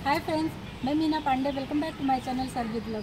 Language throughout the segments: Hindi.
हाय फ्रेंड्स, मैं Meena Pandey. Welcome back to my channel सर्विद ब्लॉग।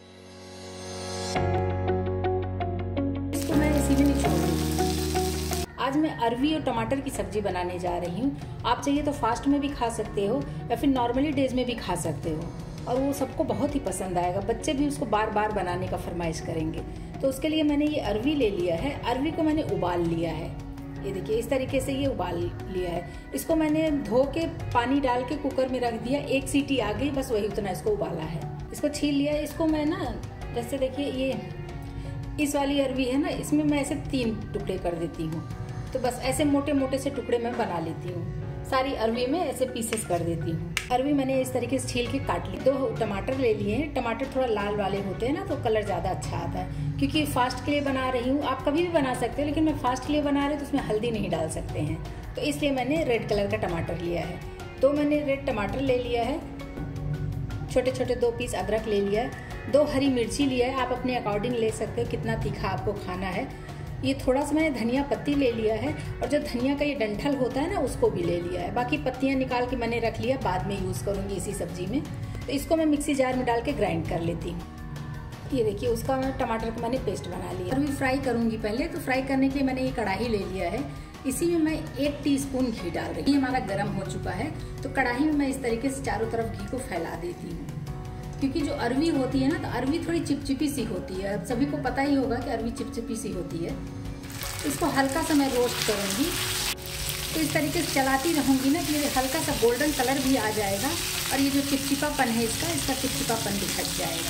इसको मैं इसी में नहीं छोड़ूंगी। आज मैं अरवी और टमाटर की सब्जी बनाने जा रही हूँ। आप चाहिए तो फास्ट में भी खा सकते हो या फिर नॉर्मली डेज में भी खा सकते हो, और वो सबको बहुत ही पसंद आएगा। बच्चे भी उसको बार बार बनाने का फरमाइश करेंगे। तो उसके लिए मैंने ये अरवी ले लिया है। अरवी को मैंने उबाल लिया है। ये देखिए, इस तरीके से ये उबाल लिया है। इसको मैंने धो के पानी डाल के कुकर में रख दिया। एक सीटी आ गई, बस वही उतना इसको उबाला है। इसको छील लिया है। इसको मैं ना, जैसे देखिए ये इस वाली अरवी है ना, इसमें मैं ऐसे 3 टुकड़े कर देती हूँ। तो बस ऐसे मोटे मोटे से टुकड़े मैं बना लेती हूँ। सारी अरवी में ऐसे पीसेस कर देती हूँ। अरवी मैंने इस तरीके से छील के काट ली। 2 टमाटर ले लिए हैं। टमाटर थोड़ा लाल वाले होते हैं ना, तो कलर ज़्यादा अच्छा आता है। क्योंकि फास्ट के लिए बना रही हूँ, आप कभी भी बना सकते हो, लेकिन मैं फास्ट के लिए बना रही हूँ तो उसमें हल्दी नहीं डाल सकते हैं, तो इसलिए मैंने रेड कलर का टमाटर लिया है। तो मैंने रेड टमाटर ले लिया है। छोटे छोटे 2 पीस अदरक ले लिया है। 2 हरी मिर्ची लिया है। आप अपने अकॉर्डिंग ले सकते हो कितना तीखा आपको खाना है। ये थोड़ा सा मैंने धनिया पत्ती ले लिया है, और जो धनिया का ये डंठल होता है ना, उसको भी ले लिया है। बाकी पत्तियां निकाल के मैंने रख लिया, बाद में यूज़ करूँगी इसी सब्जी में। तो इसको मैं मिक्सी जार में डाल के ग्राइंड कर लेती हूँ। ये देखिए, उसका टमाटर का मैंने पेस्ट बना लिया। अभी फ्राई करूँगी पहले। तो फ्राई करने के लिए मैंने ये कढ़ाई ले लिया है। इसी में मैं 1 टीस्पून घी डाल रही हूँ। ये हमारा गर्म हो चुका है। तो कढ़ाई में मैं इस तरीके से चारों तरफ घी को फैला देती हूँ। क्योंकि जो अरवी होती है ना, तो अरवी थोड़ी चिपचिपी सी होती है। अब सभी को पता ही होगा कि अरवी चिपचिपी सी होती है। इसको हल्का सा मैं रोस्ट करूंगी। तो इस तरीके से चलाती रहूंगी ना, कि ये हल्का सा गोल्डन कलर भी आ जाएगा, और ये जो चिपचिपापन है इसका चिपचिपापन भी हट जाएगा।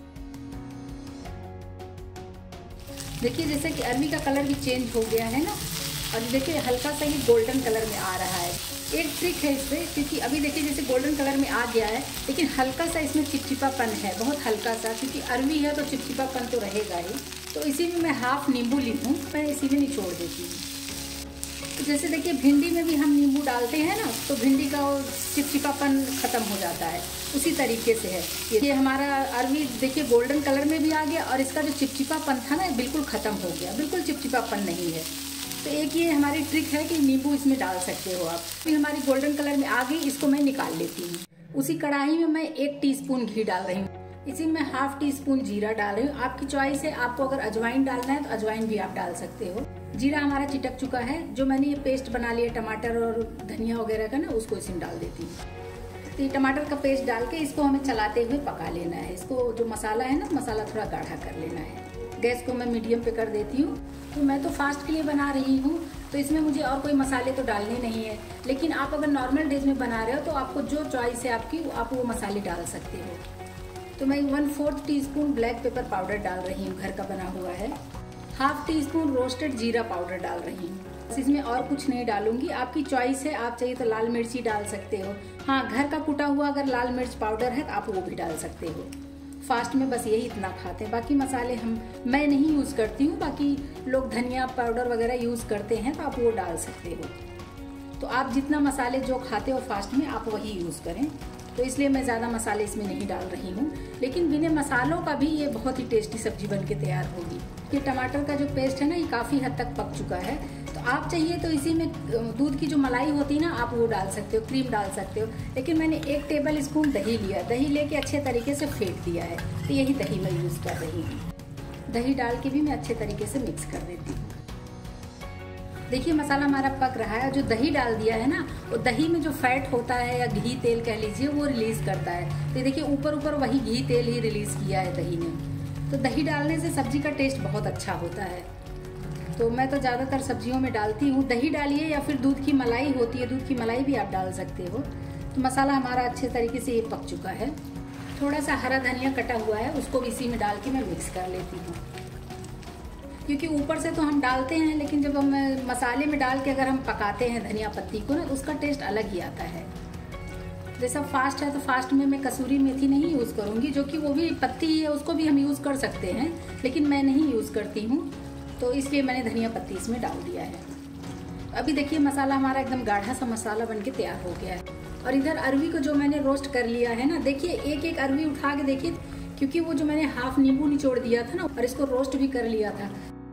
देखिए, जैसे कि अरवी का कलर भी चेंज हो गया है ना, और देखिए हल्का सा ये गोल्डन कलर में आ रहा है। एक ट्रिक है इससे, क्योंकि अभी देखिए जैसे गोल्डन कलर में आ गया है, लेकिन हल्का सा इसमें चिपचिपापन है, बहुत हल्का सा। क्योंकि अरवी है तो चिपचिपापन तो रहेगा ही। तो इसी में मैं हाफ नींबू ली हूँ, मैं इसी में निचोड़ देती हूँ। तो जैसे देखिए भिंडी में भी हम नींबू डालते हैं ना, तो भिंडी का वो चिपचिपापन खत्म हो जाता है। उसी तरीके से है ये हमारा अरवी। देखिए गोल्डन कलर में भी आ गया, और इसका जो चिपचिपापन था ना, बिल्कुल खत्म हो गया। बिल्कुल चिपचिपापन नहीं है। तो एक ये हमारी ट्रिक है कि नींबू इसमें डाल सकते हो आप। फिर हमारी गोल्डन कलर में आ गई, इसको मैं निकाल लेती हूँ। उसी कढ़ाई में मैं 1 टीस्पून घी डाल रही हूँ। इसी में हाफ टीस्पून जीरा डाल रही हूँ। आपकी चॉइस है, आपको अगर अजवाइन डालना है तो अजवाइन भी आप डाल सकते हो। जीरा हमारा चिटक चुका है। जो मैंने ये पेस्ट बना लिया टमाटर और धनिया वगैरह का ना, उसको इसमें डाल देती हूँ। तो ये टमाटर का पेस्ट डाल के इसको हमें चलाते हुए पका लेना है। इसको जो मसाला है ना, मसाला थोड़ा गाढ़ा कर लेना है। गैस को मैं मीडियम पे कर देती हूँ। तो मैं तो फास्ट के लिए बना रही हूँ, तो इसमें मुझे और कोई मसाले तो डालने नहीं है। लेकिन आप अगर नॉर्मल डेज में बना रहे हो तो आपको जो चॉइस है आपकी, आप वो मसाले डाल सकते हो। तो मैं 1/4 टीस्पून ब्लैक पेपर पाउडर डाल रही हूँ, घर का बना हुआ है। हाफ टीस्पून रोस्टेड जीरा पाउडर डाल रही हूँ। इसमें और कुछ नहीं डालूंगी, आपकी चॉइस है। आप चाहिए तो लाल मिर्ची डाल सकते हो। हाँ, घर का कुटा हुआ अगर लाल मिर्च पाउडर है तो आप वो भी डाल सकते हो। फास्ट में बस यही इतना खाते हैं। बाकी मसाले मैं नहीं यूज़ करती हूँ। बाकी लोग धनिया पाउडर वगैरह यूज़ करते हैं, तो आप वो डाल सकते हो। तो आप जितना मसाले जो खाते हो फास्ट में, आप वही यूज़ करें। तो इसलिए मैं ज़्यादा मसाले इसमें नहीं डाल रही हूँ। लेकिन बिना मसालों का भी ये बहुत ही टेस्टी सब्जी बन के तैयार होगी। ये टमाटर का जो पेस्ट है ना, ये काफ़ी हद तक पक चुका है। तो आप चाहिए तो इसी में दूध की जो मलाई होती है ना, आप वो डाल सकते हो, क्रीम डाल सकते हो। लेकिन मैंने 1 टेबल स्पून दही लिया। दही लेके अच्छे तरीके से फेंट दिया है। तो यही दही मैं यूज़ कर रही हूँ। दही डाल के भी मैं अच्छे तरीके से मिक्स कर देती हूँ। देखिए मसाला हमारा पक रहा है। जो दही डाल दिया है ना, वो दही में जो फैट होता है, या घी तेल कह लीजिए, वो रिलीज करता है। तो देखिए ऊपर ऊपर वही घी तेल ही रिलीज किया है दही ने। तो दही डालने से सब्जी का टेस्ट बहुत अच्छा होता है। तो मैं तो ज़्यादातर सब्जियों में डालती हूँ। दही डालिए, या फिर दूध की मलाई होती है, दूध की मलाई भी आप डाल सकते हो। तो मसाला हमारा अच्छे तरीके से ये पक चुका है। थोड़ा सा हरा धनिया कटा हुआ है, उसको भी इसी में डाल के मैं मिक्स कर लेती हूँ। क्योंकि ऊपर से तो हम डालते हैं, लेकिन जब हम मसाले में डाल के अगर हम पकाते हैं धनिया पत्ती को ना, उसका टेस्ट अलग ही आता है। जैसा फास्ट है तो फास्ट में मैं कसूरी मेथी नहीं यूज़ करूँगी, जो कि वो भी पत्ती ही है, उसको भी हम यूज़ कर सकते हैं, लेकिन मैं नहीं यूज़ करती हूँ। तो इसलिए मैंने धनिया पत्ती इसमें डाल दिया है। अभी देखिए मसाला हमारा एकदम गाढ़ा सा मसाला बन के तैयार हो गया है। और इधर अरवी को जो मैंने रोस्ट कर लिया है ना, देखिए एक एक अरवी उठा के देखिए, क्योंकि वो जो मैंने हाफ नींबू निचोड़ दिया था ना, और इसको रोस्ट भी कर लिया था।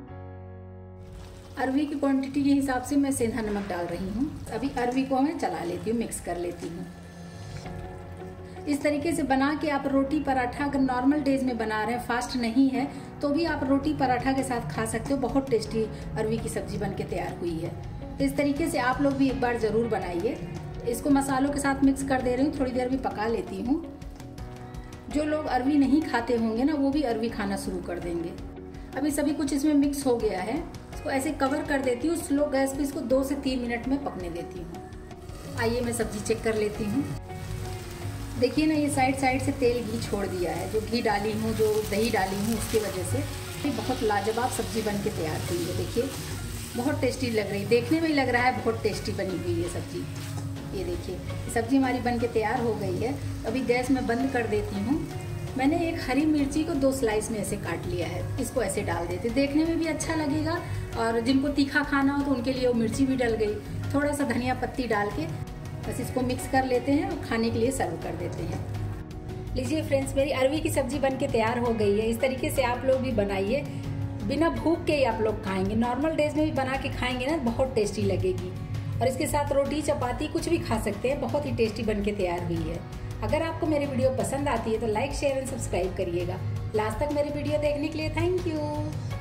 अरवी की क्वांटिटी के हिसाब से मैं सेंधा नमक डाल रही हूँ। अभी अरवी को मैं चला लेती हूँ, मिक्स कर लेती हूँ। इस तरीके से बना के आप रोटी पराठा, अगर नॉर्मल डेज में बना रहे हैं, फास्ट नहीं है, तो भी आप रोटी पराठा के साथ खा सकते हो। बहुत टेस्टी अरवी की सब्जी बन के तैयार हुई है। तो इस तरीके से आप लोग भी एक बार ज़रूर बनाइए। इसको मसालों के साथ मिक्स कर दे रही हूँ, थोड़ी देर भी पका लेती हूँ। जो लोग अरवी नहीं खाते होंगे ना, वो भी अरवी खाना शुरू कर देंगे। अभी सभी कुछ इसमें मिक्स हो गया है। इसको ऐसे कवर कर देती हूँ, स्लो गैस पे इसको 2 से 3 मिनट में पकने देती हूँ। आइए मैं सब्जी चेक कर लेती हूँ। देखिए ना, ये साइड से तेल घी छोड़ दिया है। जो घी डाली हूँ, जो दही डाली हूँ, उसकी वजह से ये बहुत लाजवाब सब्जी बन के तैयार हुई है। देखिए बहुत टेस्टी लग रही है, देखने में ही लग रहा है बहुत टेस्टी बनी हुई है सब्जी। ये देखिए सब्जी हमारी बन के तैयार हो गई है। अभी गैस में बंद कर देती हूँ। मैंने एक हरी मिर्ची को 2 स्लाइस में ऐसे काट लिया है, इसको ऐसे डाल देते, देखने में भी अच्छा लगेगा। और जिनको तीखा खाना हो तो उनके लिए वो मिर्ची भी डल गई। थोड़ा सा धनिया पत्ती डाल के बस इसको मिक्स कर लेते हैं और खाने के लिए सर्व कर देते हैं। लीजिए फ्रेंड्स, मेरी अरवी की सब्जी बन के तैयार हो गई है। इस तरीके से आप लोग भी बनाइए, बिना भूख के ही आप लोग खाएंगे। नॉर्मल डेज में भी बना के खाएंगे ना, बहुत टेस्टी लगेगी। और इसके साथ रोटी चपाती कुछ भी खा सकते हैं। बहुत ही टेस्टी बन के तैयार हुई है। अगर आपको मेरी वीडियो पसंद आती है तो लाइक, शेयर एंड सब्सक्राइब करिएगा। लास्ट तक मेरी वीडियो देखने के लिए थैंक यू।